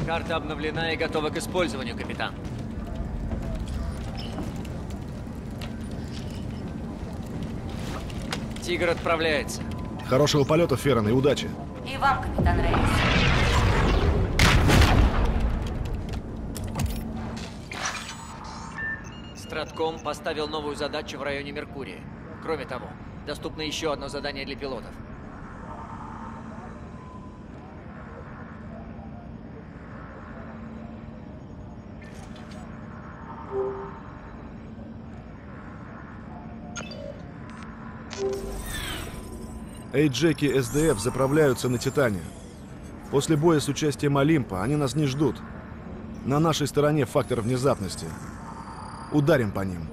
Карта обновлена и готова к использованию, капитан. Тигр отправляется. Хорошего полета, Феррон, и удачи. И вам, капитан Рейс. Стратком поставил новую задачу в районе Меркурия. Кроме того, доступно еще одно задание для пилотов. Джеки СДФ заправляются на Титане. После боя с участием Олимпа они нас не ждут. На нашей стороне фактор внезапности. Ударим по ним.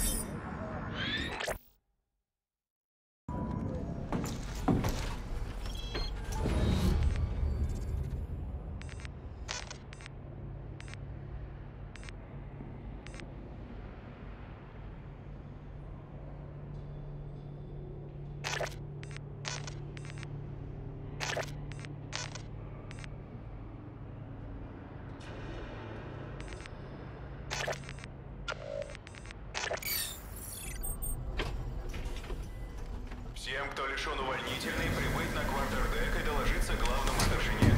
Всем, кто лишен увольнительной, прибыть на квартердек и доложиться главному старшине.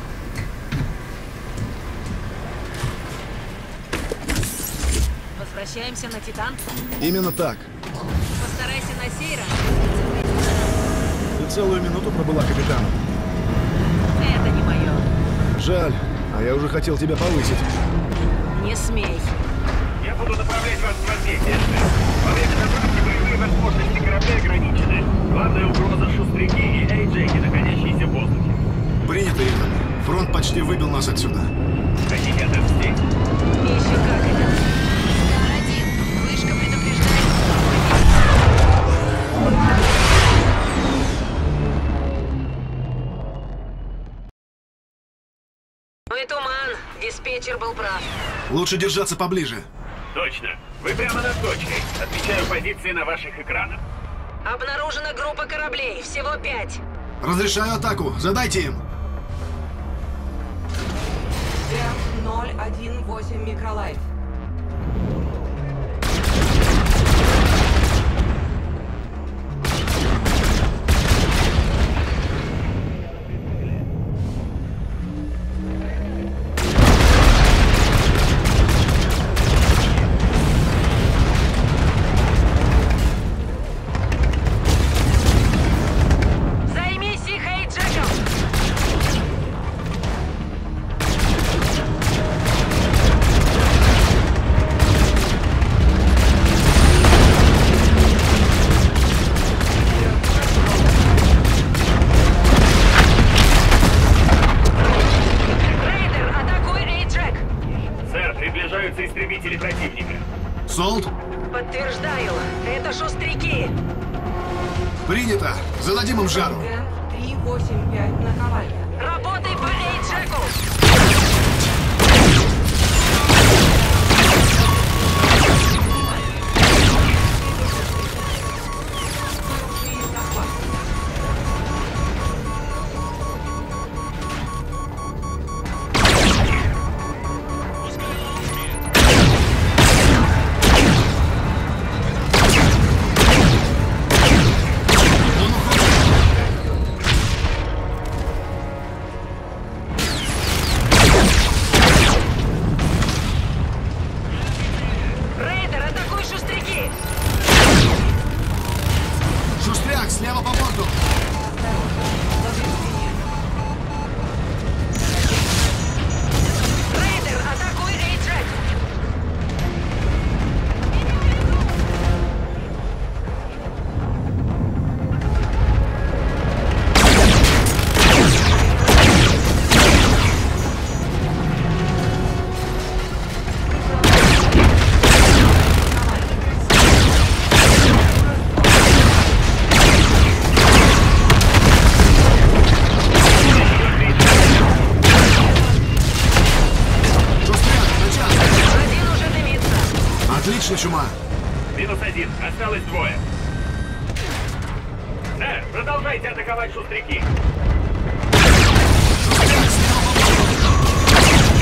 Возвращаемся на Титан? Именно так. Постарайся на сей раз. Ты целую минуту пробыла капитаном. Это не мое. Жаль, а я уже хотел тебя повысить. Не смей. Я буду направлять вас в развитие. Во время загрузки боевые возможности корабля ограничены. Главная угроза — шустряки и Джеки, находящиеся в воздухе. Принято, Итан. Фронт почти выбил нас отсюда. Хотите отомстить? Еще как это. Стар-1. Вышка предупреждает. Ну и туман. Диспетчер был прав. Лучше держаться поближе. Точно. Вы прямо над точкой. Отмечаю позиции на ваших экранах. Обнаружена группа кораблей. Всего 5. Разрешаю атаку. Задайте им. 018 микролайт. Займись их Эйджеком! Рейдер, атакуй Эйджек! Сэр, приближаются истребители противника. Солт, Подтверждаю, это шустряки! принято. Зададим им жару. 385 на Ковальня. Работай по Эйджеку! Рейдер, атакуй шустряки! Шустряк, слева по борту. Рейдер, атакуй Эйджек! Шустряк, начало. Один уже дымится. Отлично, чума. -1. Осталось 2. Сэр, продолжайте атаковать шустряки. Шустряк, слева по борту.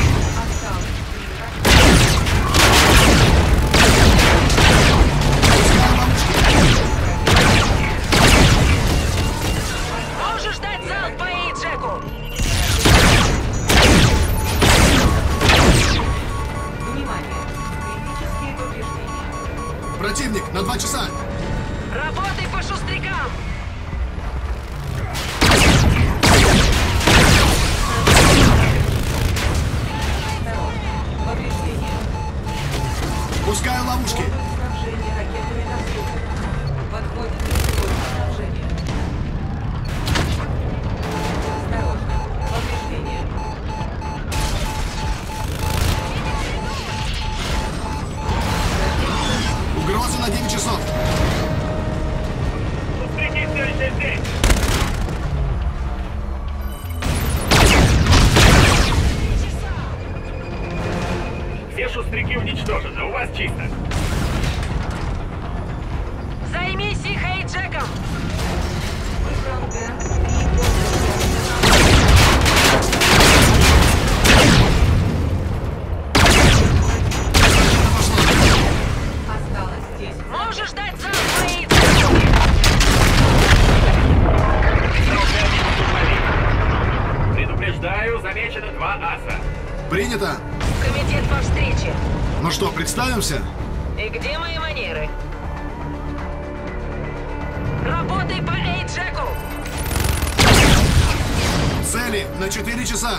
Все здесь! Все шустряки уничтожены, у вас чисто. Займись их Эйджеком! Выбран Г. 385. Осталось 10. Можешь дать залп по Эйджеку! Предупреждаю, замечено 2 аса. Принято. Комитет по встрече. Ну что, представимся? И где мои манеры? Работай по Эйджеку! Цели на 4 часа.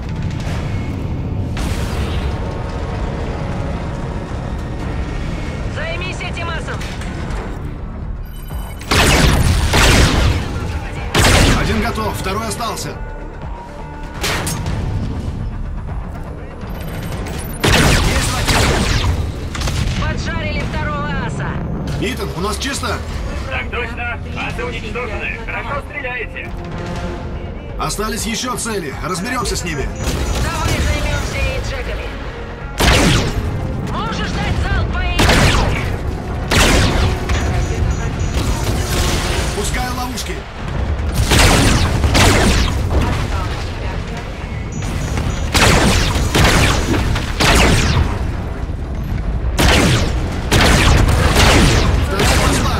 Займись этим асом! Один готов, второй остался. Поджарили второго аса! Итан, у нас чисто? Так точно, асы уничтожены. Хорошо стреляете. Остались еще цели. Разберемся с ними. Давай займемся Эйджеками! Можешь дать залп по Эйджеку! Пускаю ловушки. Вторая пошла.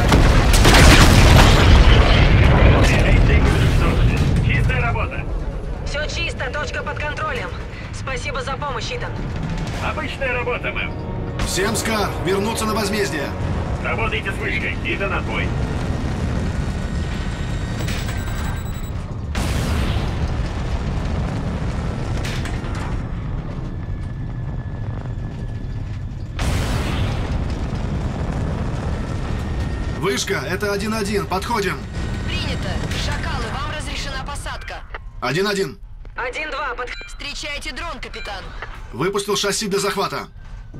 Эйджеки уничтожены. Чистая работа. Все чисто, точка под контролем. Спасибо за помощь, Итан. Обычная работа, мэм. Всем Скар, вернуться на возмездие. Работайте с вышкой. И до отбой. Вышка, это 1-1. Подходим. Принято. Шакалы, вам разрешена посадка. 1-1. 1-2, Встречайте дрон, капитан. Выпустил шасси для захвата.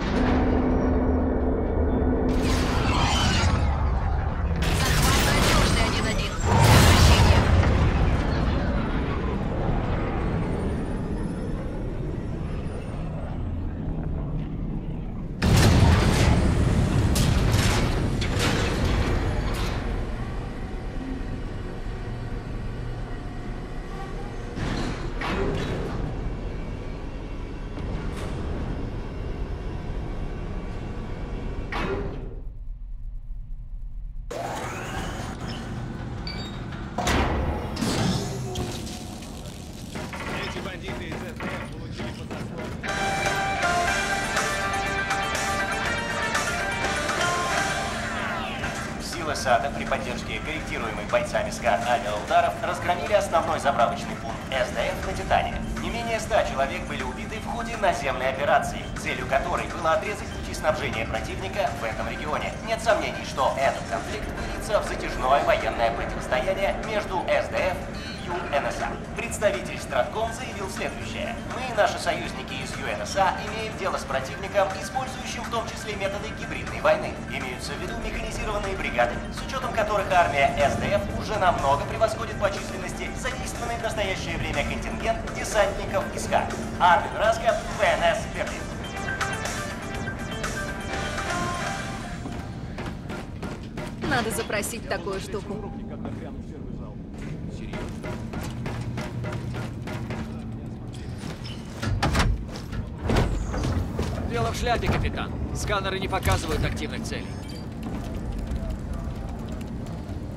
Захват надежный 1-1. Возвращение. Силы САДа при поддержке корректируемой бойцами СКАР авиаударов разгромили основной заправочный пункт СДФ на Титане. Не менее 100 человек были убиты в ходе наземной операции, целью которой было отрезать пути снабжения противника в этом регионе. Нет сомнений, что этот конфликт выльется в затяжное военное противостояние между СДФ и ЮНСА. Представитель Стратком заявил следующее. Мы и наши союзники из ЮНСА имеем дело с противником, использующим в том числе методы гибридной войны. Имеются в виду механизированные бригады, с учетом которых армия СДФ уже намного превосходит по численности задействованный в настоящее время контингент десантников из СКАР. Армин Раскап, ВНС Берлин. Надо запросить такую штуку. Дело в шляпе, капитан. Сканеры не показывают активных целей.